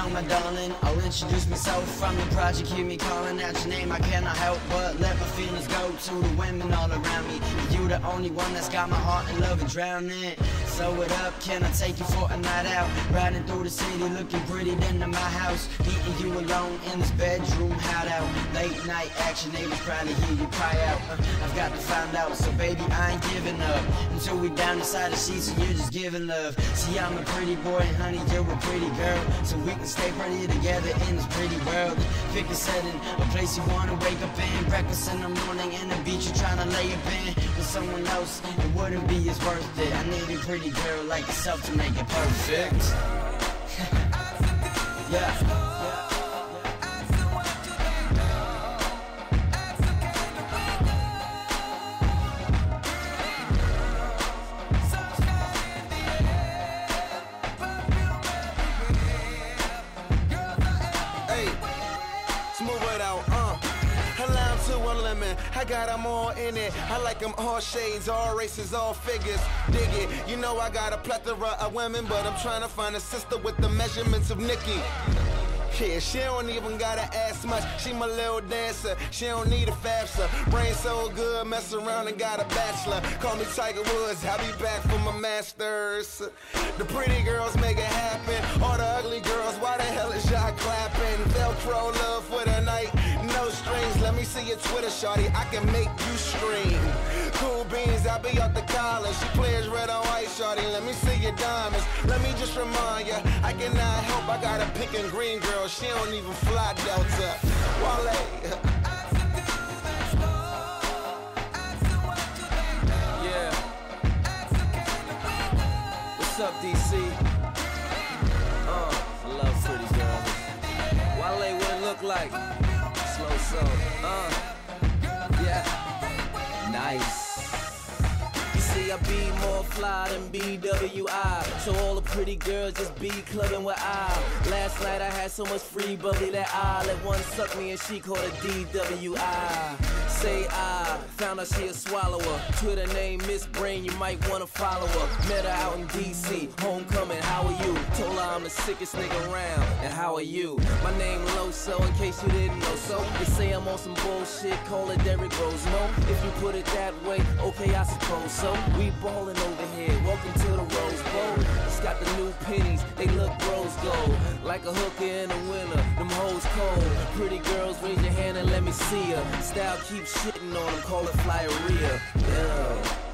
down, my darling. I'll introduce myself from the project. Hear me calling out your name, I cannot help but let my feelings go to the women all around me. You the only one that's got my heart in love and drowning. So what up, can I take you for a night out? Riding through the city looking pretty than to my house. Meeting you alone in this bedroom hideout. Late night action, they would probably hear you cry out. I've got to find out, so baby I ain't giving up until we down inside the sheets and you're just giving love. See, I'm a pretty boy and honey, you're a pretty girl, so we can stay pretty together in this pretty world. Pick a setting, a place you wanna wake up in. Breakfast in the morning and the beach you're trying to lay up in. With someone else, it wouldn't be as worth it. I need a pretty girl like yourself to make it perfect. Yeah. I got them all in it. I like them all shades, all races, all figures. Dig it. You know I got a plethora of women, but I'm trying to find a sister with the measurements of Nikki. Yeah, she don't even gotta ask much. She my little dancer, she don't need a FAFSA. Brain so good, mess around and got a bachelor. Call me Tiger Woods, I'll be back for my masters. The pretty girls make it happen. All the ugly girls, why the hell is y'all clapping? Velcro love for the night, no strings. Let me see your Twitter, shawty, I can make you stream. Cool beans, I'll be out the collar. She plays red on white, shawty, let me see your diamonds. Let me just remind ya, I cannot help, I got a pink and green girl. She don't even fly Delta. WALE. Yeah. What's up, DC? I love pretty girls. WALE, what it look like? Slow soul. Yeah. Nice. I be more fly than BWI, so all the pretty girls just be clubbing with I. Last night I had so much free bubbly that I let one suck me and she called it DWI. Say I found out she a swallower. Twitter name Miss Brain, you might wanna follow her. Met her out in DC, homecoming, how are you? Told her I'm the sickest nigga around, and how are you? My name Loso, in case you didn't know so. They say I'm on some bullshit, call it Derrick Rose. No, if you put it that way, okay I suppose so. We ballin' over here, welcome to the Rose Bowl. It's got the new pennies, they look rose gold. Like a hooker in the winter, them hoes cold. Pretty girls, raise your hand and let me see her. Style keep shitting on them, call it flyeria. Yeah.